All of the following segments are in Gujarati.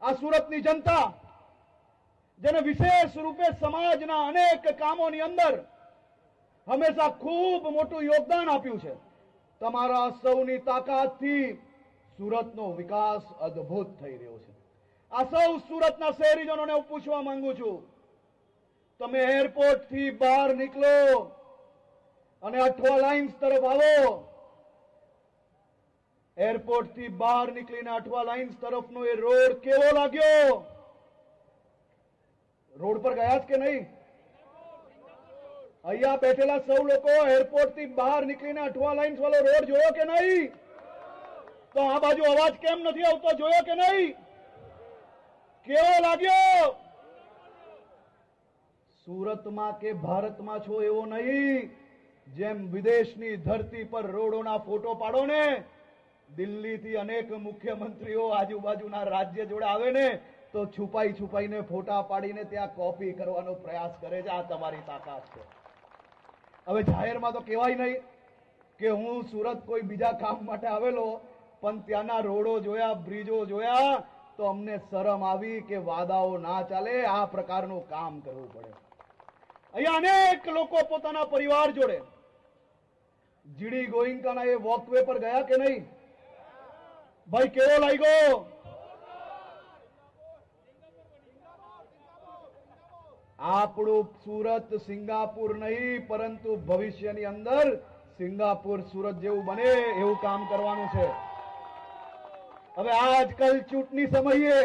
આ સુરતની જનતા જેને વિશેષ રૂપે સમાજના અનેક કામોની અંદર હંમેશા ખૂબ મોટું યોગદાન આપ્યું છે, તમારા સૌની તાકાતથી સુરતનો વિકાસ અદ્ભુત થઈ રહ્યો છે। આ સૌ સુરતના શહેરીજનોને હું પૂછવા માંગુ છું, તમે એરપોર્ટ થી બહાર નીકળો અને અઠવા લાઇન્સ તરફ આવો। એરપોર્ટ થી બહાર નીકળીને અઠવા લાઇન્સ તરફનો એ રોડ કેવો લાગ્યો? રોડ પર ગયા જ કે નહીં? અહીંયા બેઠેલા સૌ લોકો એરપોર્ટ થી બહાર નીકળીને અઠવા લાઇન્સ વાળો રોડ જોયો કે નહીં? તો આ બાજુ અવાજ કેમ નથી આવતો? જોયો કે નહીં? કેવો લાગ્યો? સુરતમાં કે ભારતમાં છો એવો નહીં, જેમ વિદેશની ધરતી પર રોડોના ફોટો પાડો ને, દિલ્હીથી અનેક મુખ્યમંત્રીઓ આજુબાજુના રાજ્ય જોડે આવે ને તો છુપાઈ છુપાઈને ફોટા પાડીને ત્યાં કોપી કરવાનો પ્રયાસ કરે છે। આ તમારી તાકાત છે। હવે જાહેરમાં તો કહેવાય નહીં કે હું સુરત કોઈ બીજા કામ માટે આવેલો, પણ ત્યાંના રોડો જોયા, બ્રિજો જોયા તો અમને શરમ આવી કે વાદાઓ ના ચાલે, આ પ્રકારનું કામ કરવું પડે। અહીંયા અનેક લોકો પોતાના પરિવાર જોડે જીડી ગોયંકાના એ વોકવે પર ગયા કે નહીં? ભાઈ કેવો લાગ્યો? આપણું સુરત સિંગાપુર નહીં, પરંતુ ભવિષ્યની અંદર સિંગાપુર સુરત જેવું બને એવું કામ કરવાનું છે। હવે આજકાલ ચૂંટણી સમયે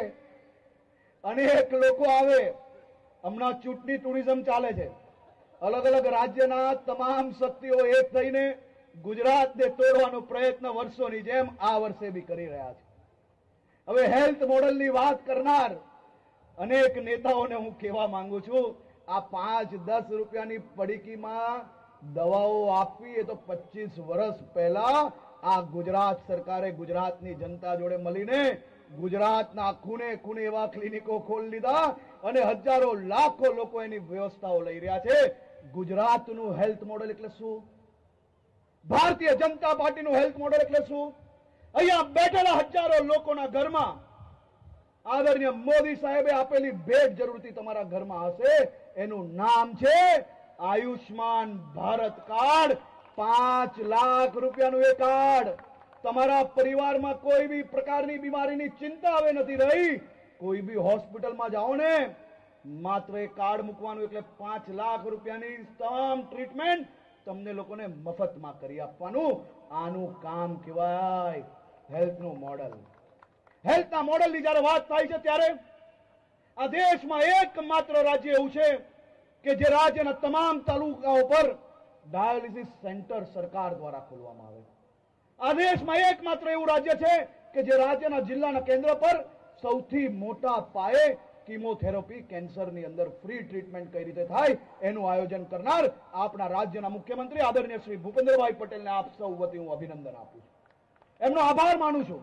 અનેક લોકો આવે, હમણાં ચૂંટણી ટુરિઝમ ચાલે છે, અલગ અલગ રાજ્યના તમામ શક્તિઓ એક થઈને ગુજરાતને તોડવાનો પ્રયત્ન વર્ષોની જેમ આ વર્ષે બી કરી રહ્યા છે। હવે હેલ્થ મોડલની વાત કરનાર અનેક નેતાઓને હું કહેવા માંગુ છું, આ 5-10 રૂપિયાની પડીકીમાં દવાઓ આપવી એ તો 25 વર્ષ પહેલા આ ગુજરાત સરકારે ગુજરાતની જનતા જોડે મળીને ગુજરાતના ખૂણે ખૂણે એવા ક્લિનિકો ખોલી લીધા અને હજારો લાખો લોકો એની વ્યવસ્થાઓ લઈ રહ્યા છે। ગુજરાતનું હેલ્થ મોડેલ એટલે શું? ભારતીય જનતા પાર્ટીનું હેલ્થ મોડેલ એટલે શું? અહીંયા બેઠેલા હજારો લોકોના ઘરમાં આદરણીય મોદી સાહેબે આપેલી ભેટ જરૂરથી તમારા ઘરમાં હશે, એનું નામ છે આયુષ્માન ભારત કાર્ડ। 5 લાખ રૂપિયાનું એ કાર્ડ। તમારા પરિવારમાં કોઈ બી પ્રકારની બીમારીની ચિંતા હવે નથી રહી। કોઈ બી હોસ્પિટલમાં જાઓ ને, માત્ર એ કાર્ડ મૂકવાનું એટલે 5 લાખ રૂપિયાની તમામ ટ્રીટમેન્ટ તમને લોકોને મફતમાં કરી આપવાનું। આનું કામ કહેવાય હેલ્થનું મોડેલ। હેલ્થના મોડેલની જ્યારે વાત થાય છે ત્યારે આ દેશમાં એકમાત્ર રાજ્ય એવું છે કે જે રાજ્યના તમામ તાલુકાઓ પર ડાયાલિસિસ સેન્ટર સરકાર દ્વારા ખોલવામાં આવે। આ દેશમાં એકમાત્ર એવું રાજ્ય છે કે જે રાજ્યના જિલ્લાના કેન્દ્ર પર સૌથી મોટા પાયે કીમોથેરાપી કેન્સરની અંદર ફ્રી ટ્રીટમેન્ટ કઈ રીતે થાય એનું આયોજન કરનાર આપણા રાજ્યના મુખ્યમંત્રી આદરણીય શ્રી ભૂપેન્દ્રભાઈ પટેલને આપ સૌ વતી હું અભિનંદન આપું છું, એમનો આભાર માનું છું।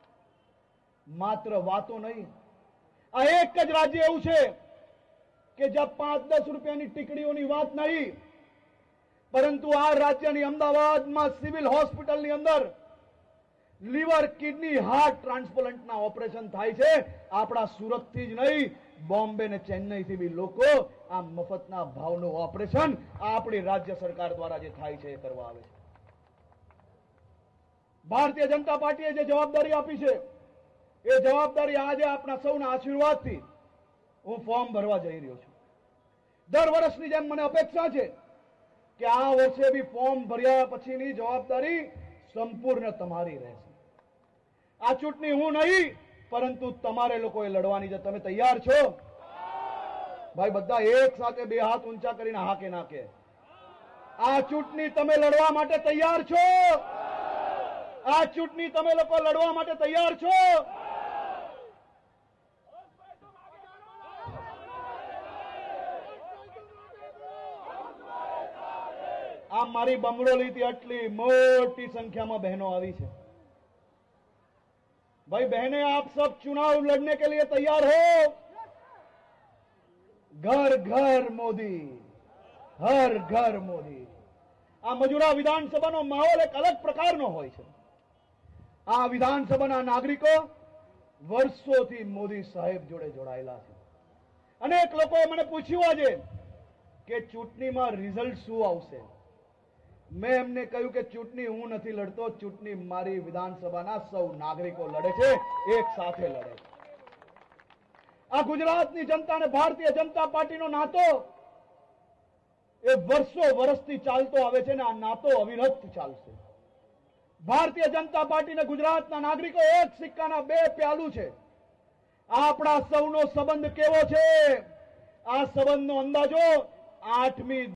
માત્ર વાતો નહીં, આ એક જ રાજ્ય એવું છે કે જ્યાં 5-10 રૂપિયાની ટીકડીઓની વાત નહીં, પરંતુ આ રાજ્યની અમદાવાદમાં સિવિલ હોસ્પિટલની અંદર લીવર, કિડની, હાર્ટ ટ્રાન્સપ્લાન્ટના ઓપરેશન થાય છે। આપણા સુરતથી જ નહીં, બોમ્બે ને ચેન્નઈથી બી લોકો આ મફતના ભાવનું ઓપરેશન આપણી રાજ્ય સરકાર દ્વારા જે થાય છે એ કરવા આવે છે। ભારતીય જનતા પાર્ટીએ જે જવાબદારી આપી છે એ જવાબદારી આજે આપણા સૌના આશીર્વાદથી હું ફોર્મ ભરવા જઈ રહ્યો છું। દર વર્ષની જેમ મને અપેક્ષા છે કે આ વર્ષે બી ફોર્મ ભર્યા પછીની જવાબદારી સંપૂર્ણ તમારી રહેશે। આ ચૂંટણી હું નહીં, પરંતુ તમારે લોકોએ લડવાની છે। તમે તૈયાર છો? ભાઈ બધા એક સાથે 2 હાથ ઊંચા કરીને હા કે ના કે? આ ચૂંટણી તમે લડવા માટે તૈયાર છો? આ ચૂંટણી તમે લોકો લડવા માટે તૈયાર છો? આ મારી બંગડોલીથી આટલી મોટી સંખ્યામાં બહેનો આવી છે। भाई बहने, आप सब चुनाव लड़ने के लिए तैयार हो? घर घर मोदी, हर घर मोदी। આ મજુરા વિધાનસભાનો માહોલ એક અલગ પ્રકારનો હોય છે। આ વિધાનસભાના નાગરિકો વર્ષોથી મોદી સાહેબ જોડે જોડાયેલા છે. અનેક લોકોએ મને પૂછ્યું આજે કે ચૂંટણીમાં રિઝલ્ટ શું આવશે. મેં એમને કહ્યું કે ચૂંટણી હું નથી લડતો, ચૂંટણી મારી વિધાનસભાના સૌ નાગરિકો લડે છે, એક સાથે લડે છે. આ ગુજરાતની જનતા અને ભારતીય જનતા પાર્ટીનો નાતો એ વર્ષોથી ચાલતો આવે છે ને આ નાતો અવિરત ચાલશે. ભારતીય જનતા પાર્ટી અને ગુજરાતના નાગરિકો એક સિક્કાના બે પહેલું છે. આપણા સૌનો સંબંધ કેવો છે? આ સંબંધનો અંદાજો 8મી